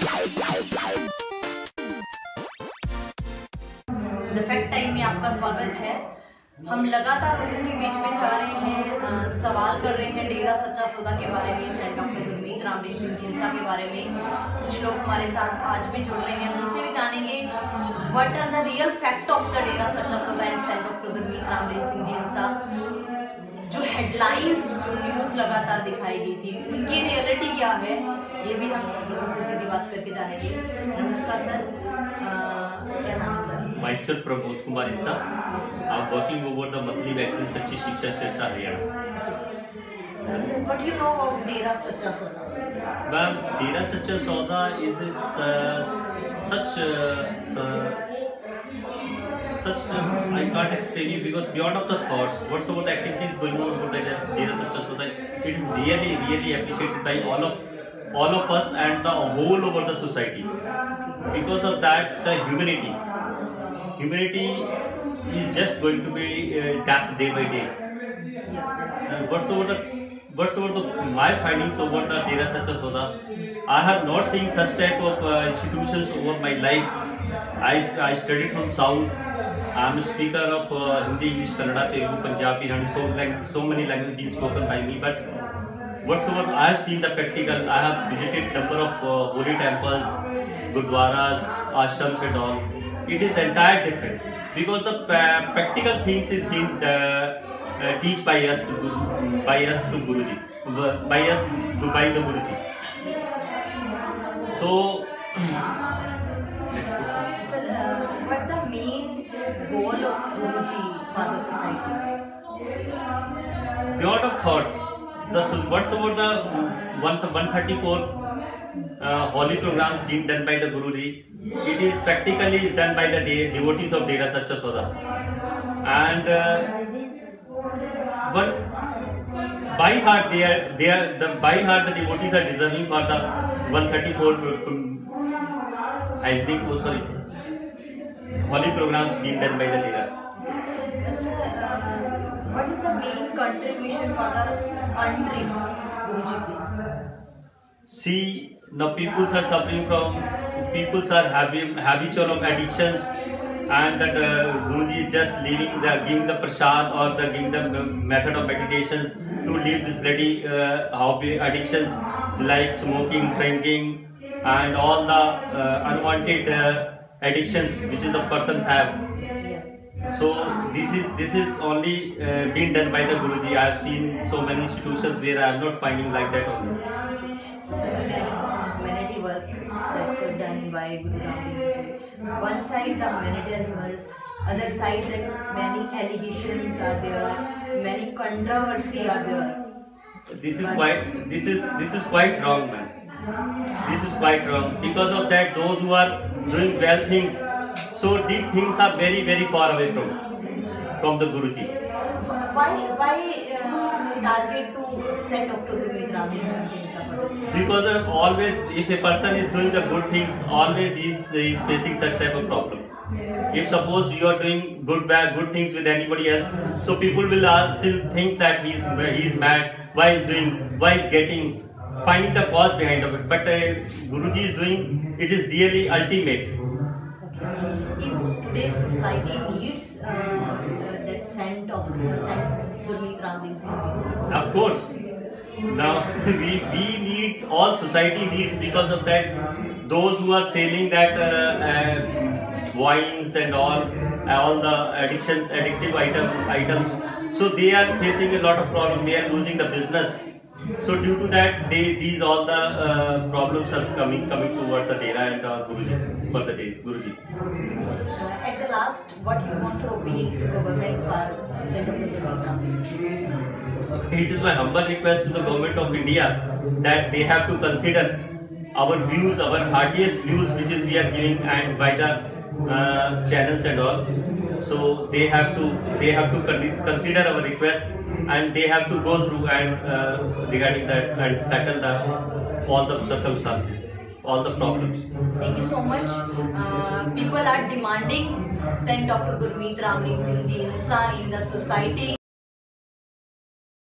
The fact time में आपका स्वागत है। हम लगातार लोगों के बीच में जा रहे हैं, सवाल कर रहे हैं डेरा सच्चा सौदा के बारे में, सेंट डॉक्टर गुरमीत राम रहीम सिंह जिंसा के बारे में। कुछ लोग हमारे साथ आज भी जुड़ रहे हैं, उनसे भी जानेंगे what are the real fact of the Dera Sacha Sauda and saint doctor Gurmeet Ram Rahim Singh जिंसा। जो हेडलाइंस, जो न्यूज़ लगातार दिखाई गई थी, उनकी रियलिटी क्या है, ये भी हम लोगों से सीधी बात करके जानेंगे। नमस्कार सर, क्या नाम है sir? Myself Pramod Kumar Insan. I'm working over the monthly magazine सच्ची शिक्षा Sirsa Haryana. Sir, what do you know about Dera Sacha Sauda? Ma'am, Dera Sacha Sauda is such I can't explain it because beyond of the thoughts, whatsoever the activities going on over the Dera Sacha Sauda, it is really appreciated by all of us and the whole over the society. Because of that, the humanity is just going to be tapped day by day. And whatsoever my findings over the Dera Sacha Sauda, I have not seen such type of institutions over my life. I studied from South. I am a speaker of Hindi, English, Kannada, Telugu, Punjabi, and so many languages being spoken by me. But whatsoever I have seen the practical, I have visited number of holy temples, gurdwaras, ashrams and all. It is entire different because the practical things is being teach by us to Guruji, by the Guruji. So next question. Sir, what the main goal of Guruji for the society? Beyond of thoughts, whatsoever the 134 holy program being done by the Guruji, it is practically done by the devotees of Dera Sacha Sauda, and one by heart the devotees are deserving for the 134 holy programs being done by the Dera. Sir, what is the main contribution for the country, Guruji, please? See, now people are suffering from, people are habitual of addictions, and that Guruji is just giving the prasad or giving the method of meditations to leave this bloody hobby addictions like smoking, drinking, and all the unwanted addictions which is the persons have. So this is only being done by the Guruji. I have seen so many institutions where I am not finding like that only. Sir, humanity work that done by Guru Ram Rahim Ji. One side the humanitarian work, other side that many allegations are there, many controversy are there. This is quite wrong, man. This is quite wrong. Because of that, those who are doing well things, so these things are very far away from the Guruji. Why target to send Dr. Gurmeet Ram Rahim Singh Jinsah for this? Because always, if a person is doing the good things, always he is facing such type of problem. If suppose you are doing good things with anybody else, so people will still think that he is mad. Why is getting, finding the cause behind of it. But Guruji is doing, it is really ultimate. Is today's society needs that scent of Gurmeet Ram Rahim Singh? Of course. Now we need, all society needs, because of that those who are selling that wines and all the addictive items, so they are facing a lot of problem. They are losing the business. So due to that, these all the problems are coming towards the Dera and Guruji, for the Guruji. At the last, what you want to appeal to government for Saint Dr. Gurmeet Ram Rahim Singh? It is my humble request to the government of India that they have to consider our views, our heartiest views, which is we are giving and by the channels and all. So they have to consider our request, and they have to go through and regarding that and settle all the circumstances, all the problems. Thank you so much. People are demanding Saint Dr. Gurmeet Ram Rahim Singh Jinsah in the society.